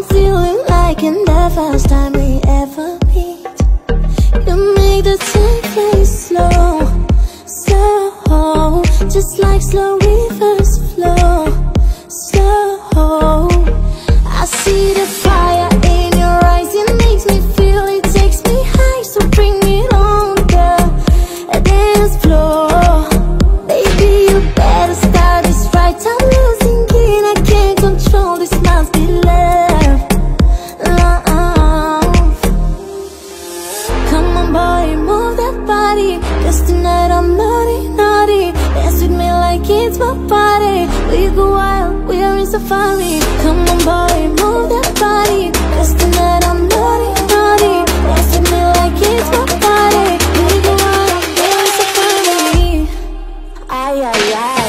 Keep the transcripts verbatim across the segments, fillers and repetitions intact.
I'm feeling like in the first time we ever meet. You make the time play slow, slow, just like slow reverse flow, slow. I see the fire in your eyes, it makes me feel, it takes me high. So bring it on the dance floor. Baby, you better start this right. I'm losing it, I can't control this, must be love, love. Come on boy, move that body, 'cause tonight I'm naughty, naughty. Dance with me like it's my party. We go wild, we are in safari. Come on boy, move that body, 'cause tonight I'm naughty, naughty. Dance with me like it's my party. We go wild, we are in safari. Ay, ay, ay.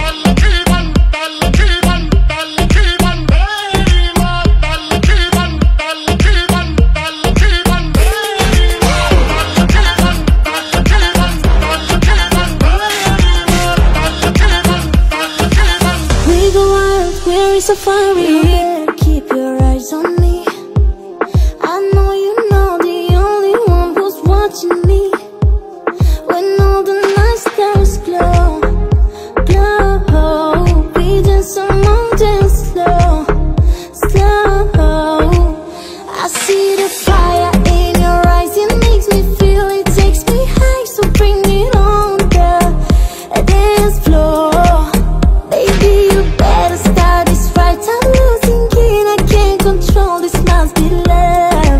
Safari, keep your eyes on me. I know you know the only one who's watching me. When all the night stars glow, glow, we dance among dance slow, slow. I see the fire in your eyes, it makes me feel, it takes me high. So bring it on the dance floor. Baby, you better start this right. I'm losing it, I can't control this, must be love,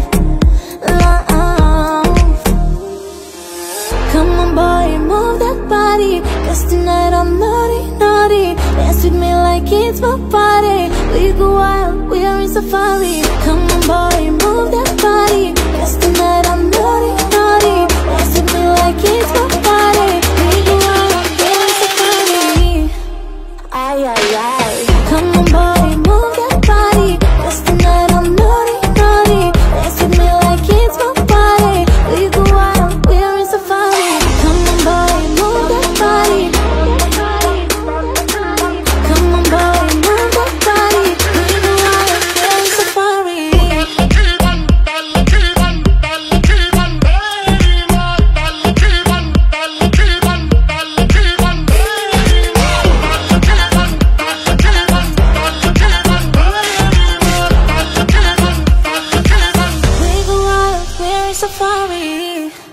love. Come on boy, move that body, 'cause tonight I'm naughty, naughty. Dance with me like it's my party. We go wild, we are in safari. Come on boy, move that body, 'cause tonight I'm naughty, naughty. Dance with me like it's my party. We go wild, we are in safari. Ay, ay, ay. Come on boy, move that body, 'cause tonight I'm naughty, naughty. Dance with me like it's my party. We go wild, we are in safari. Come on boy, move that body. Come on boy, move that body. We go wild, we are in safari. Safari.